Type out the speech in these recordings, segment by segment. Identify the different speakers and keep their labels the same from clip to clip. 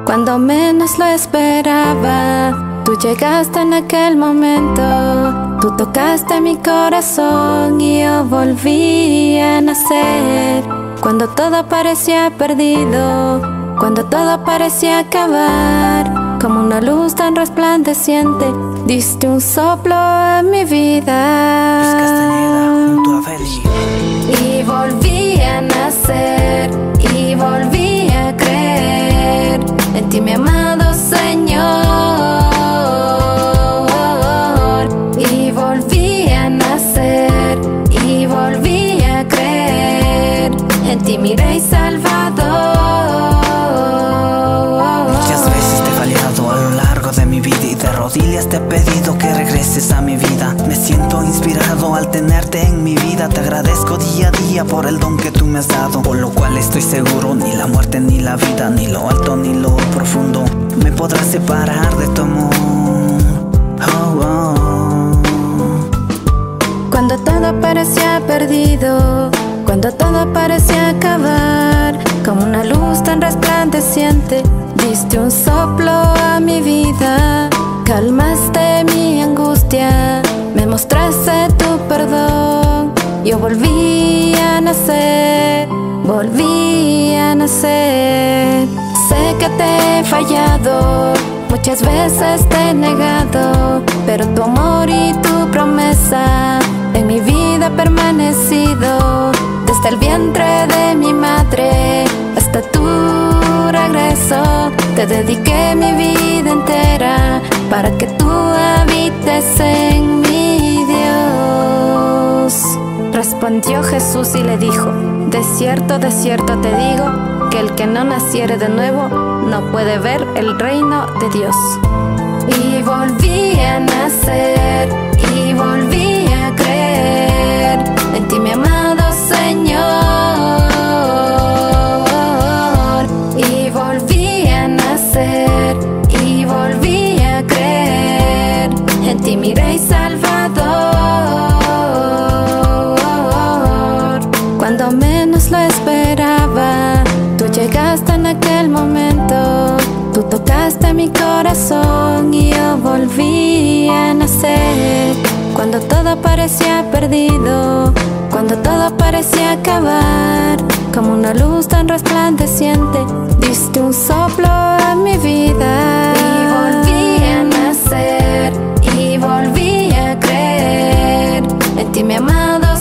Speaker 1: Cuando menos lo esperaba, tú llegaste en aquel momento. Tú tocaste mi corazón y yo volví a nacer. Cuando todo parecía perdido, cuando todo parecía acabar, como una luz tan resplandeciente, diste un soplo a mi vida.
Speaker 2: Luis Castañeda junto a Feli.
Speaker 1: Y volví a nacer, y volví a creer en ti, mi amado Señor. Y volví a nacer, y volví a creer en ti, mi Rey Salvador.
Speaker 2: Muchas veces te he fallado a lo largo de mi vida y de rodillas te he pedido que regreses a mi vida. Me siento inspirado al tenerte en mi vida. Te agradezco día a día por el don que tú me has dado, por lo cual estoy seguro ni la muerte ni la vida, ni lo alto ni lo profundo me podrá separar de tu amor. Oh, oh.
Speaker 1: Cuando todo parecía perdido, cuando todo parecía acabar, como una luz tan resplandeciente, diste un soplo a mi vida. Calmaste mi angustia, me mostraste tu perdón. Yo volví a nacer, volví a nacer. Sé que te he fallado, muchas veces te he negado, pero tu amor y tu promesa en mi vida ha permanecido. Desde el vientre de mi madre hasta tu regreso, te dediqué mi vida entera para que tú habites en mi Dios. Respondió Jesús y le dijo: de cierto te digo, que el que no naciere de nuevo no puede ver el reino de Dios. Y volví a nacer, y volví a creer en ti, mi amado Señor. Y volví a nacer, y volví a creer en ti, mi Rey Salvador. Cuando menos lo esperaba, tú llegaste en aquel momento. Tú tocaste mi corazón y yo volví a nacer. Cuando todo parecía perdido, cuando todo parecía acabar, como una luz tan resplandeciente, diste un soplo a mi vida. Y volví a nacer, y volví a creer en ti, mi amado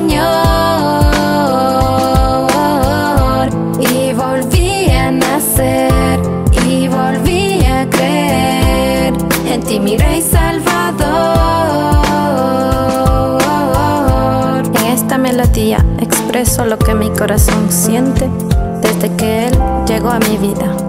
Speaker 1: Señor. Y volví a nacer, y volví a creer en ti, mi Rey Salvador. En esta melodía expreso lo que mi corazón siente desde que Él llegó a mi vida.